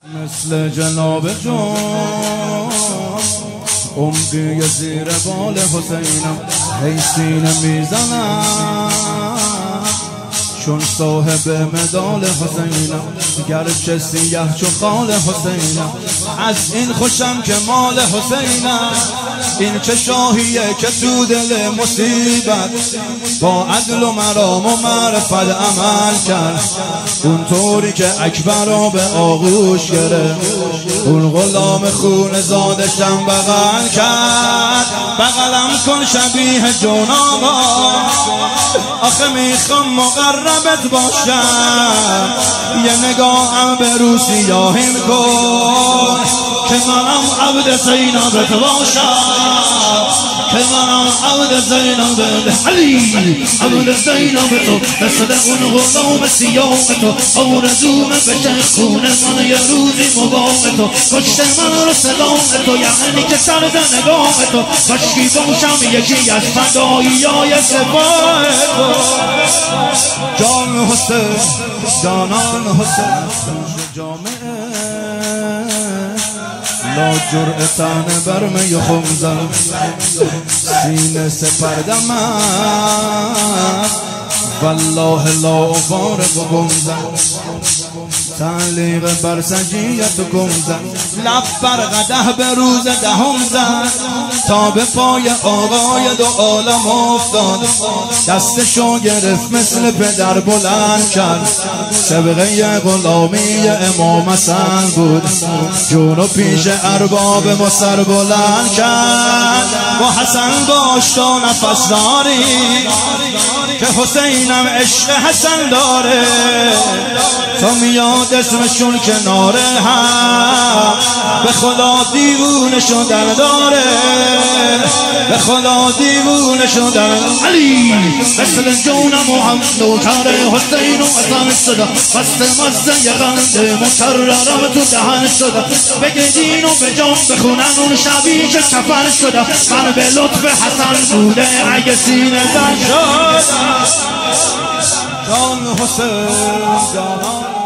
مثل جناب جان عمقی زیر بال حسینم، هی سینه میزنم چون صاحب مدال حسینم، گرچه سیه چو خال حسینم، از این خوشم که مال حسینم. این چه شاهیه که تو دل مصیبت با عدل و مرام و معرفت عمل کرد، اونطوری که اکبر را به آغوش گرفت، اون غلام خون زادشم بغل کرد. بغلم کن شبیه جون آقا، آخه میخوام مقربت باشم، یه نگاهم به رو سیاهیم کن که منم عبد زینبت باشم، که منم عبد زینبت علی، عبد زینبت تو مثل اون غلام سیاه تو، آرزوم بشه خون من یه روزی مبام تو، کشت من رو سلام تو، یعنی که سرد نگاه تو، کاشکی باشم یکی از فداییای سپاه تو. جان حسین جانان حسین جامعه لا جرأتن برمی خمزن، سینه سپردم والله لا فارغ گمزن، تعلیق بر سجیت گمزن، لب بر قده به روز دهم زد، تا به پای آقای دو عالم افتاد، دستشو گرفت مثل پدر بلند کرد، سبقه غلامی امام حسن بود، جونو پیش ارباب مصر بلند کرد. با حسن باش تا نفس داری که حسینم عشق حسن داره، تا میاد اسمشون کناره هم به خدا دیوونه شدن داره، به خدا دیوونه شدن. علی مثل جونم و هم نوکر حسین و حسن شده، بست مزه قند مکررم تو دهن شده، بگردین و به جان بخونن اون شبی که کفن شده، من به لطف حسن بوده اگه سینه زن شده. جان حسین جانان